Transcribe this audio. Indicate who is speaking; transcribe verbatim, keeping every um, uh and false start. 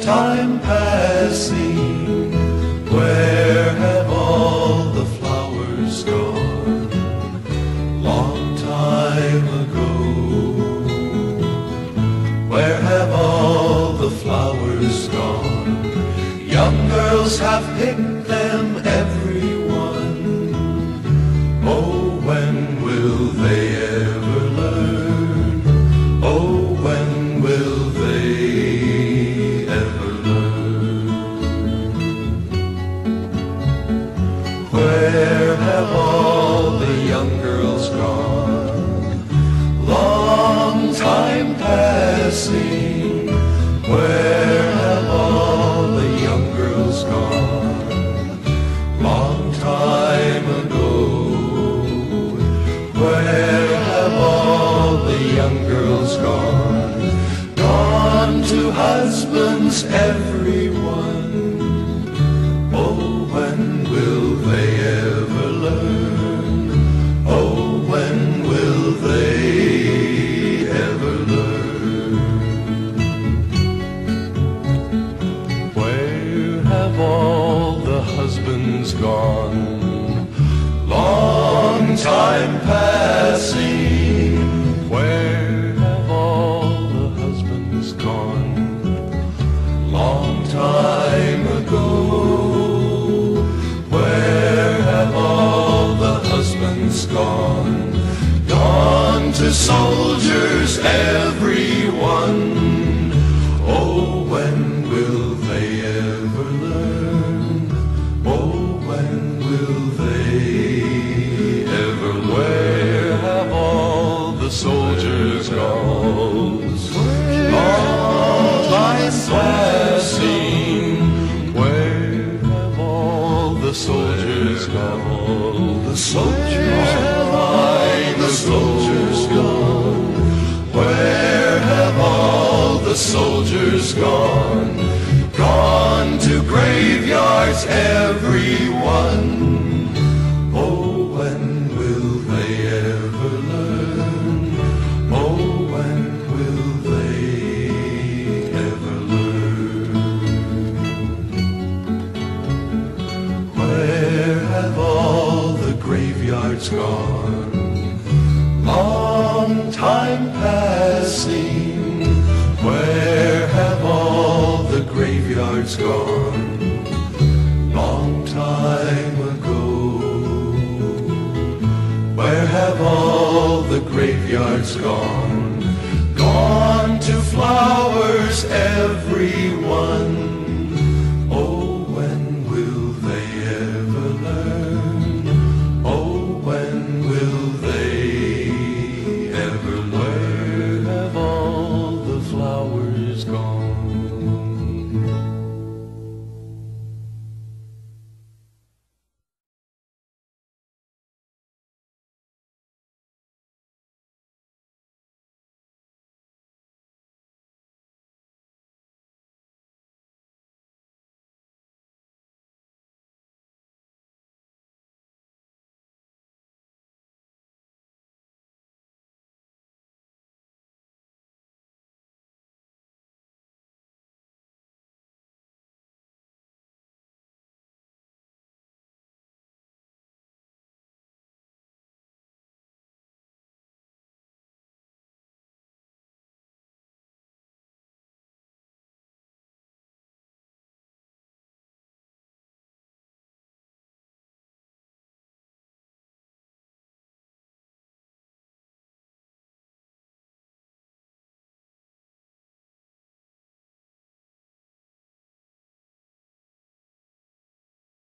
Speaker 1: time passing, where have all the flowers gone? Long time ago, where have all the flowers gone? Young girls have picked them, everyone. Oh, when will they ever learn? Oh, when will they ever learn? Where have all the young girls gone? Long time passing, where have all the young girls gone? Long time ago, where have all the young girls gone? Gone to husbands, everyone. Oh, when will they ever learn? Oh, when will they ever learn? Where have all the husbands gone? Long time passing, where have all the husbands gone? Long time ago, where have all the husbands gone? Gone to soldiers, everyone. Oh, when will they ever learn? Oh, when will they ever learn? Where have all the soldiers gone? Long time passing, where have all the soldiers gone? The soldiers gone, the soldiers gone. Where have all the soldiers gone? Gone to graveyards, everyone. Oh, when will they ever learn? Oh, when will they ever learn? Where have all the graveyards gone? Long time passing, where have all the graveyards gone? Long time ago, where have all the graveyards gone? Gone to flowers, everyone.